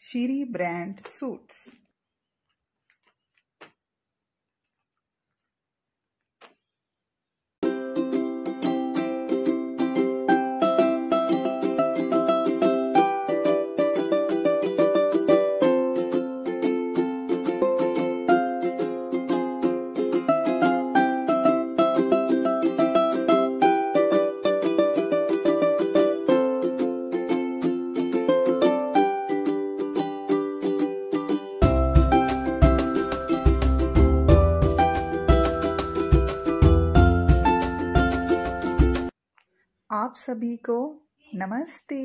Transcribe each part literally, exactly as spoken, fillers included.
Shiri brand suits. आप सभी को नमस्ते।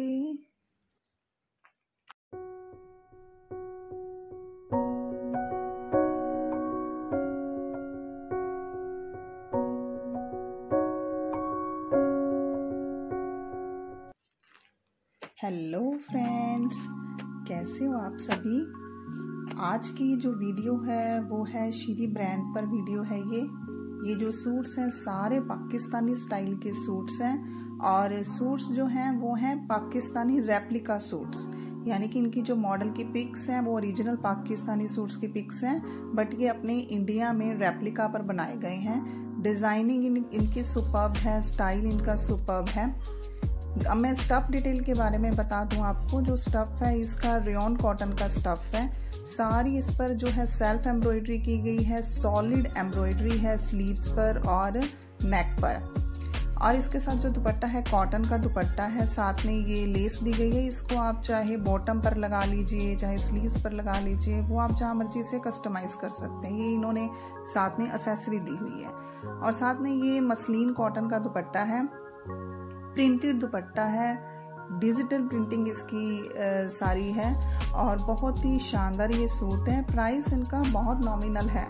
हेलो फ्रेंड्स, कैसे हो आप सभी। आज की जो वीडियो है वो है शिरी ब्रांड पर वीडियो है। ये ये जो सूट्स हैं सारे पाकिस्तानी स्टाइल के सूट्स हैं और सूट्स जो हैं वो हैं पाकिस्तानी रेप्लिका सूट्स, यानी कि इनकी जो मॉडल की पिक्स हैं वो ओरिजिनल पाकिस्तानी सूट्स की पिक्स हैं, बट ये अपने इंडिया में रेप्लिका पर बनाए गए हैं। डिज़ाइनिंग इन, इनकी सुपर्ब है, स्टाइल इनका सुपर्ब है। अब मैं स्टफ़ डिटेल के बारे में बता दूं आपको। जो स्टफ़ है इसका रेयॉन कॉटन का स्टफ़ है। सारी इस पर जो है सेल्फ एम्ब्रॉयडरी की गई है, सॉलिड एम्ब्रॉयडरी है स्लीव्स पर और नेक पर। और इसके साथ जो दुपट्टा है कॉटन का दुपट्टा है, साथ में ये लेस दी गई है। इसको आप चाहे बॉटम पर लगा लीजिए, चाहे स्लीव्स पर लगा लीजिए, वो आप जहाँ मर्जी से कस्टमाइज कर सकते हैं। ये इन्होंने साथ में एक्सेसरी दी हुई है। और साथ में ये मसलिन कॉटन का दुपट्टा है, प्रिंटेड दुपट्टा है, डिजिटल प्रिंटिंग इसकी आ, सारी है और बहुत ही शानदार ये सूट है। प्राइस इनका बहुत नॉमिनल है,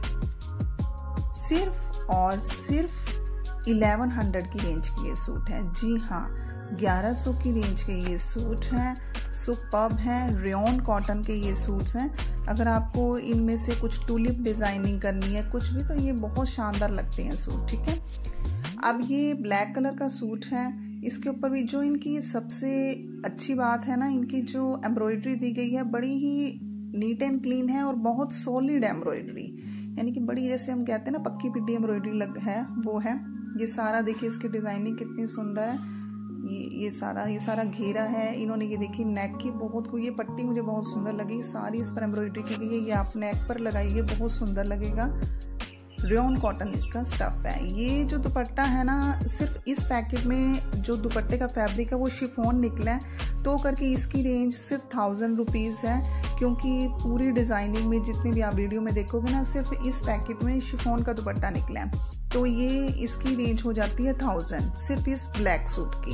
सिर्फ और सिर्फ इलेवन हंड्रेड की रेंज की ये सूट है। जी हाँ, ग्यारह सौ की रेंज के ये सूट हैं, सुपर्ब हैं, रेयॉन कॉटन के ये सूट्स हैं। अगर आपको इनमें से कुछ टूलिप डिजाइनिंग करनी है कुछ भी, तो ये बहुत शानदार लगते हैं सूट। ठीक है, अब ये ब्लैक कलर का सूट है। इसके ऊपर भी जो इनकी सबसे अच्छी बात है ना, इनकी जो एम्ब्रॉयडरी दी गई है बड़ी ही नीट एंड क्लीन है और बहुत सॉलिड एम्ब्रॉयडरी, यानी कि बड़ी, जैसे हम कहते हैं ना पक्की पिड्डी एम्ब्रॉयडरी लग है, वो है। ये सारा देखिए इसकी डिजाइनिंग कितनी सुंदर है। ये ये सारा ये सारा घेरा है इन्होंने। ये देखिए नेक की बहुत को ये पट्टी मुझे बहुत सुंदर लगी, सारी इस पर एम्ब्रॉयडरी की गई है। ये आप नेक पर लगाइए, बहुत सुंदर लगेगा। रेयॉन कॉटन इसका स्टफ है। ये जो दुपट्टा है ना, सिर्फ इस पैकेट में जो दुपट्टे का फैब्रिक है वो शिफॉन निकला है, तो करके इसकी रेंज सिर्फ थाउजेंड रुपीज़ है। क्योंकि पूरी डिज़ाइनिंग में जितनी भी आप वीडियो में देखोगे ना, सिर्फ इस पैकेट में शिफॉन का दुपट्टा निकला है, तो ये इसकी रेंज हो जाती है थाउजेंड, सिर्फ इस ब्लैक सूट की।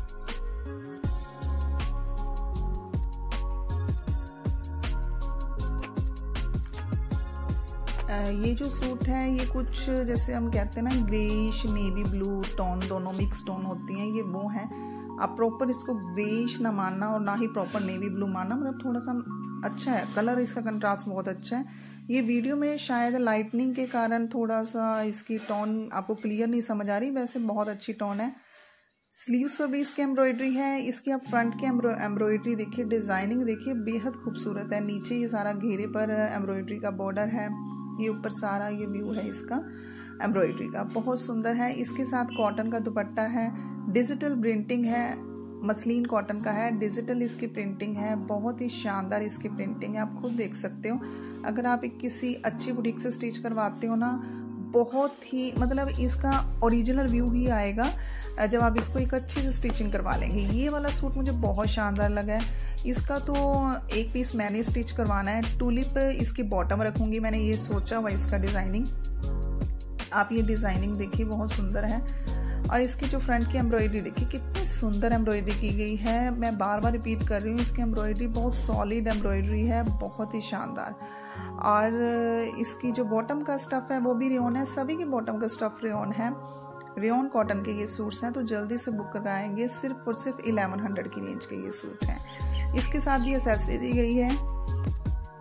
ये जो सूट है ये कुछ जैसे हम कहते हैं ना ग्रेइश नेवी ब्लू टोन, दोनों मिक्स टोन होती हैं, ये वो है। आप प्रॉपर इसको ग्रेइश ना मानना और ना ही प्रॉपर नेवी ब्लू मानना, मतलब थोड़ा सा अच्छा है कलर, इसका कंट्रास्ट बहुत अच्छा है। ये वीडियो में शायद लाइटनिंग के कारण थोड़ा सा इसकी टोन आपको क्लियर नहीं समझ आ रही, वैसे बहुत अच्छी टोन है। स्लीव्स पर भी इसकी एम्ब्रॉयडरी है। इसकी आप फ्रंट की एम्ब्रॉयडरी देखिए, डिज़ाइनिंग देखिए, बेहद खूबसूरत है। नीचे ये सारा घेरे पर एम्ब्रॉयडरी का बॉर्डर है, ये ऊपर सारा ये व्यू है इसका एम्ब्रॉयडरी का, बहुत सुंदर है। इसके साथ कॉटन का दुपट्टा है, डिजिटल प्रिंटिंग है, मसलिन कॉटन का है, डिजिटल इसकी प्रिंटिंग है, बहुत ही शानदार इसकी प्रिंटिंग है। आप खुद देख सकते हो, अगर आप एक किसी अच्छी बुटीक से स्टिच करवाते हो ना, बहुत ही मतलब इसका ओरिजिनल व्यू ही आएगा जब आप इसको एक अच्छी से स्टिचिंग करवा लेंगे। ये वाला सूट मुझे बहुत शानदार लगा है। इसका तो एक पीस मैंने स्टिच करवाना है, टूलिप इसकी बॉटम रखूंगी मैंने, ये सोचा हुआ इसका डिज़ाइनिंग। आप ये डिज़ाइनिंग देखिए, बहुत सुंदर है। और इसकी जो फ्रंट की एम्ब्रॉयडरी देखिए, कितनी सुंदर एम्ब्रॉयडरी की गई है। मैं बार बार रिपीट कर रही हूँ, इसकी एम्ब्रॉयडरी बहुत सॉलिड एम्ब्रॉयडरी है, बहुत ही शानदार। और इसकी जो बॉटम का स्टफ़ है वो भी रेयॉन है, सभी की बॉटम का स्टफ़ रेयॉन है। रेयॉन कॉटन के ये सूट्स हैं, तो जल्दी से बुक कराएंगे। सिर्फ और सिर्फ इलेवन हंड्रेड की रेंज के ये सूट हैं। इसके साथ भी एक्सेसरी दी गई है।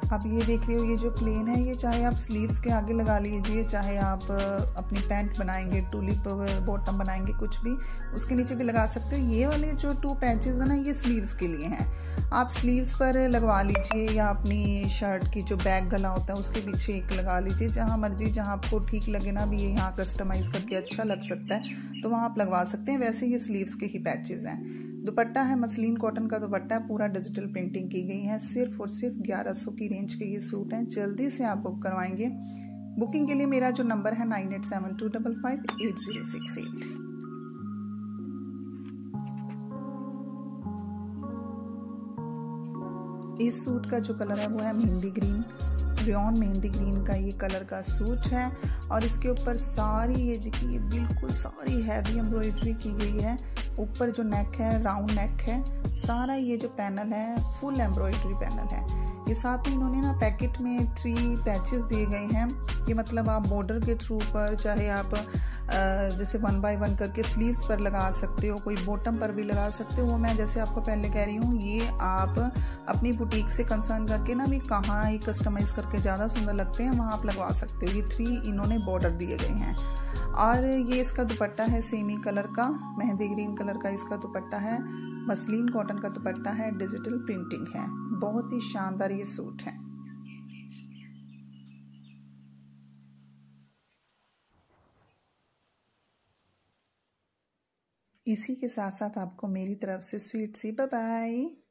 आप ये देख रहे हो ये जो प्लेन है ये चाहे आप स्लीव्स के आगे लगा लीजिए, चाहे आप अपनी पैंट बनाएंगे, टूलिप बॉटम बनाएंगे, कुछ भी उसके नीचे भी लगा सकते हो। ये वाले जो टू पैचेस है ना ये स्लीव्स के लिए हैं, आप स्लीव्स पर लगवा लीजिए या अपनी शर्ट की जो बैक गला होता है उसके पीछे एक लगा लीजिए, जहाँ मर्जी जहाँ आपको ठीक लगे ना, भी ये यहाँ कस्टमाइज करके अच्छा लग सकता है तो वहाँ आप लगवा सकते हैं। वैसे ये स्लीव्स के ही पैचेस हैं। दुपट्टा है मसलिन कॉटन का दुपट्टा है, पूरा डिजिटल प्रिंटिंग की गई है। सिर्फ और सिर्फ ग्यारह सौ की रेंज के ये सूट हैं, जल्दी से आप बुक करवाएंगे। बुकिंग के लिए मेरा जो नंबर है nine eight seven two double five eight zero six eight. इस सूट का जो कलर है वो है mehndi green, rayon mehndi green का ये कलर का सूट है। और इसके ऊपर सारी ये देखिए बिल्कुल सारी हैवी एम्ब्रॉयडरी की गई है। ऊपर जो नेक है राउंड नेक है, सारा ये जो पैनल है फुल एम्ब्रॉयडरी पैनल है। ये साथ में इन्होंने ना पैकेट में थ्री पैचेस दिए गए हैं, ये मतलब आप बॉर्डर के थ्रू पर चाहे आप जैसे वन बाय वन करके स्लीव्स पर लगा सकते हो, कोई बॉटम पर भी लगा सकते हो। वो मैं जैसे आपको पहले कह रही हूँ, ये आप अपनी बुटीक से कंसर्न करके ना भी कहाँ ही कस्टमाइज करके ज़्यादा सुंदर लगते हैं वहाँ आप लगवा सकते हो। ये थ्री इन्होंने बॉर्डर दिए गए हैं। और ये इसका दुपट्टा है सेमी कलर का, मेहंदी ग्रीन कलर का इसका दुपट्टा है, मसलिन कॉटन का दुपट्टा है, डिजिटल प्रिंटिंग है। बहुत ही शानदार ये सूट है। इसी के साथ साथ आपको मेरी तरफ से स्वीट सी बाय बाय।